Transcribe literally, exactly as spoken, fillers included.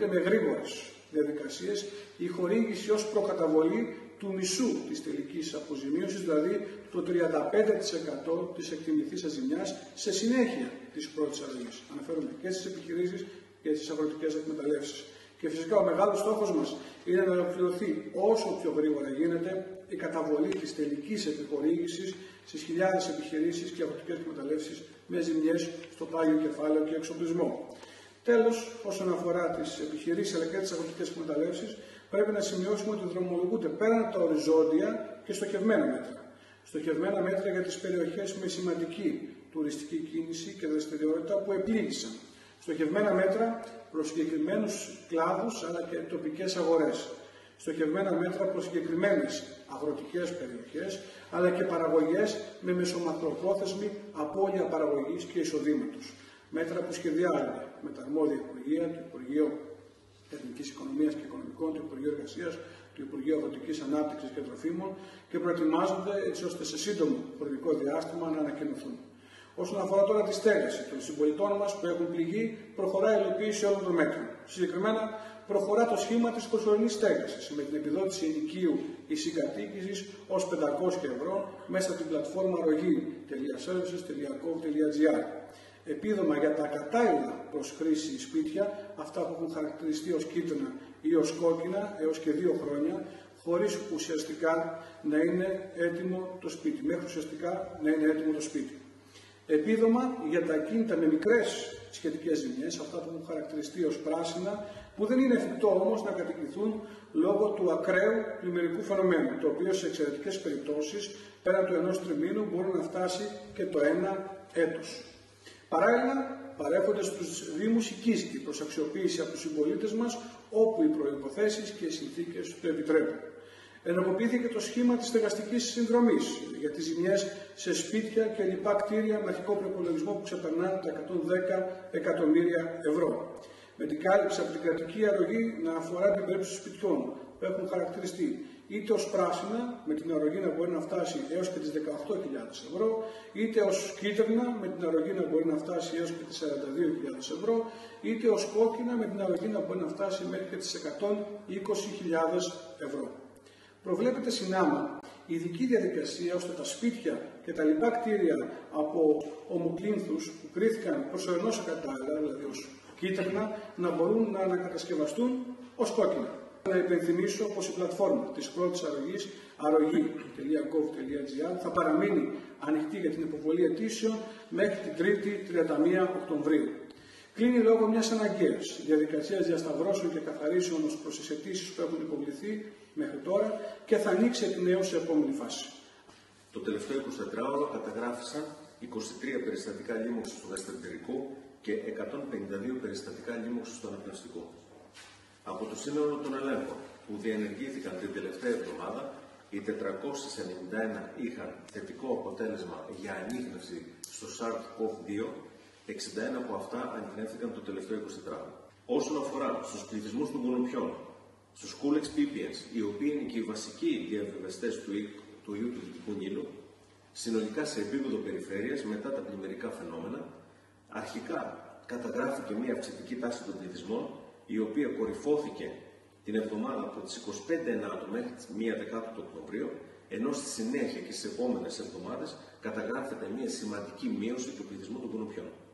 δικαιολογείται με γρήγορες διαδικασίες η χορήγηση ως προκαταβολή του μισού της τελικής αποζημίωσης, δηλαδή το τριάντα πέντε τοις εκατό της εκτιμηθήσας ζημιάς σε συνέχεια της πρώτης αρρωγής. Αναφέρομαι και στις επιχειρήσεις και στις αγροτικές εκμεταλλεύσεις. Και φυσικά ο μεγάλος στόχος μας είναι να ολοκληρωθεί όσο πιο γρήγορα γίνεται η καταβολή της τελικής επιχορήγησης στις χιλιάδες επιχειρήσεις και αγροτικές εκμεταλλεύσεις με ζημιές στο πάγιο κεφάλαιο και εξοπλισμό. Τέλος, όσον αφορά τις επιχειρήσεις αλλά και τις αγροτικές εκμεταλλεύσεις, πρέπει να σημειώσουμε ότι δρομολογούνται πέραν τα οριζόντια και στοχευμένα μέτρα. Στοχευμένα μέτρα για τις περιοχές με σημαντική τουριστική κίνηση και δραστηριότητα που επλήγησαν. Στοχευμένα μέτρα προς συγκεκριμένους κλάδους αλλά και τοπικές αγορές. Στοχευμένα μέτρα προς συγκεκριμένες αγροτικές περιοχές αλλά και παραγωγές με μεσομακροπρόθεσμη απώλεια παραγωγής και εισοδήματος. Μέτρα που σχεδιάζονται με τα αρμόδια υπουργεία, το Υπουργείο Εθνικής Οικονομίας και Οικονομικών, το Υπουργείο Εργασίας, το Υπουργείο Αγροτικής Ανάπτυξης και Τροφίμων και προετοιμάζονται έτσι ώστε σε σύντομο χρονικό διάστημα να ανακοινωθούν. Όσον αφορά τώρα τη στέγαση των συμπολιτών μας που έχουν πληγεί, προχωρά η υλοποίηση όλων των μέτρων. Συγκεκριμένα, προχωρά το σχήμα της προσωρινής στέγασης με την επιδότηση ενοικίου ή συγκατοίκησης ως πεντακόσια ευρώ μέσα από την πλατφόρμα αρρωγή τελεία services τελεία gov τελεία gr. Επίδομα για τα κατάλληλα προς χρήση σπίτια, αυτά που έχουν χαρακτηριστεί ως κίτρινα ή ως κόκκινα έως και δύο χρόνια, χωρίς ουσιαστικά να είναι έτοιμο το σπίτι, μέχρι ουσιαστικά να είναι έτοιμο το σπίτι. Επίδομα για τα ακίνητα με μικρές σχετικές ζημιές, αυτά που έχουν χαρακτηριστεί ως πράσινα, που δεν είναι εφικτό όμως να κατοικηθούν λόγω του ακραίου πλημμυρικού φαινομένου, το οποίο σε εξαιρετικές περιπτώσεις, πέραν του ενός τριμήνου, μπορεί να φτάσει και το ένα έτος. Παράλληλα, παρέχονται στους Δήμους οικίστη προς αξιοποίηση από τους συμπολίτες μας, όπου οι προϋποθέσεις και οι συνθήκες το επιτρέπουν. Ενεργοποιήθηκε το σχήμα της στεγαστικής συνδρομής για τις ζημιές σε σπίτια και λοιπά κτίρια με αρχικό προϋπολογισμό που ξεπερνά τα εκατόν δέκα εκατομμύρια ευρώ. Με την κάλυψη από την κρατική αρρωγή να αφορά την περίπτωση σπιτιών που έχουν χαρακτηριστεί είτε ως πράσινα, με την αρρωγή να μπορεί να φτάσει έως και τις δεκαοκτώ χιλιάδες ευρώ, είτε ως κίτρινα, με την αρρωγή να μπορεί να φτάσει έως και τις σαράντα δύο χιλιάδες ευρώ, είτε ως κόκκινα, με την αρρωγή να μπορεί να φτάσει μέχρι και τις εκατόν είκοσι χιλιάδες ευρώ. Προβλέπεται συνάμα ειδική διαδικασία ώστε τα σπίτια και τα λοιπά κτίρια από ομοπλήνθους που κρίθηκαν προσωρινώς ακατάλληλα, δηλαδή ως κίτρινα, να μπορούν να ανακατασκευαστούν ως κόκκινα. Να υπενθυμίσω πως η πλατφόρμα της πρώτης αρρωγής, αρρωγή τελεία gov τελεία gr, θα παραμείνει ανοιχτή για την υποβολή αιτήσεων μέχρι την τρίτη τριάντα μία Οκτωβρίου. Κλείνει λόγω μιας αναγκαίας διαδικασίας διασταυρώσεων και καθαρίσεων ως προς τις αιτήσεις που έχουν υποβληθεί μέχρι τώρα και θα ανοίξει εκ νέου σε επόμενη φάση. Το τελευταίο εικοσιτετράωρο καταγράφησαν είκοσι τρία περιστατικά λίμωξης του γαστρεντερικού και εκατόν πενήντα δύο περιστατικά λίμωξης του αναπνευστικού. Από το σύνολο των ελέγχων που διενεργήθηκαν την τελευταία εβδομάδα, οι τετρακόσιες ενενήντα ένα είχαν θετικό αποτέλεσμα για ανίχνευση στο SARS-κοβ δύο, εξήντα ένα από αυτά ανιχνεύτηκαν το τελευταίο εικοσιτετράωρο. Όσον αφορά στους πληθυσμούς των κουνουπιών, στους school expipients, οι οποίοι είναι και οι βασικοί διαβιβαστές του, του ιού του Δυτικού Νείλου, συνολικά σε επίπεδο περιφέρειας μετά τα πλημμυρικά φαινόμενα, αρχικά καταγράφηκε μια αυξητική τάση των πληθυσμών, η οποία κορυφώθηκε την εβδομάδα από τις είκοσι πέντε Ενάτου μέχρι τις μία Δεκάτου του Οκτωβρίου, ενώ στη συνέχεια και στις επόμενες εβδομάδες καταγράφεται μια σημαντική μείωση του πληθυσμού των κουνουπιών.